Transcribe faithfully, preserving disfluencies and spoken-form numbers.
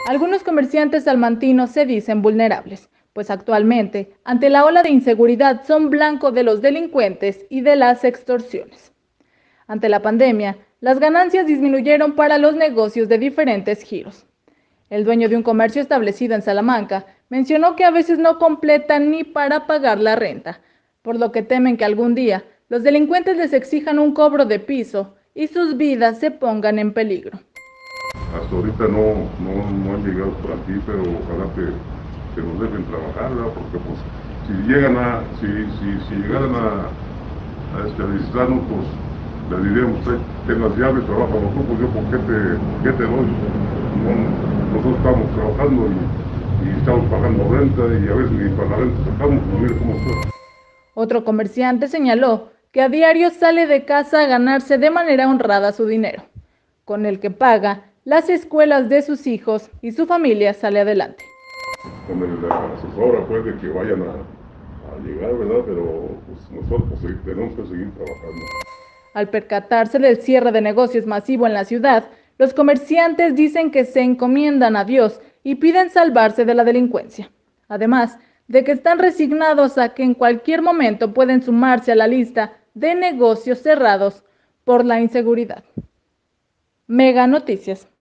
Algunos comerciantes salmantinos se dicen vulnerables, pues actualmente, ante la ola de inseguridad, son blanco de los delincuentes y de las extorsiones. Ante la pandemia, las ganancias disminuyeron para los negocios de diferentes giros. El dueño de un comercio establecido en Salamanca mencionó que a veces no completan ni para pagar la renta, por lo que temen que algún día los delincuentes les exijan un cobro de piso y sus vidas se pongan en peligro. Hasta ahorita no, no, no han llegado por aquí, pero ojalá que, que nos dejen trabajar, ¿verdad? Porque pues si llegan a, si, si, si llegaran a, a este, a visitarnos, pues les diríamos, ten las llaves, trabaja los grupos, yo por qué te, qué te doy. No, nosotros estamos trabajando y, y estamos pagando renta y a veces ni para la renta sacamos, pues mire cómo está. Otro comerciante señaló que a diario sale de casa a ganarse de manera honrada su dinero, con el que paga las escuelas de sus hijos y su familia sale adelante. Con el asesor puede que vayan a, a llegar, ¿verdad? Pero pues, nosotros pues, tenemos que seguir trabajando. Al percatarse del cierre de negocios masivo en la ciudad, los comerciantes dicen que se encomiendan a Dios y piden salvarse de la delincuencia. Además de que están resignados a que en cualquier momento pueden sumarse a la lista de negocios cerrados por la inseguridad. Mega Noticias.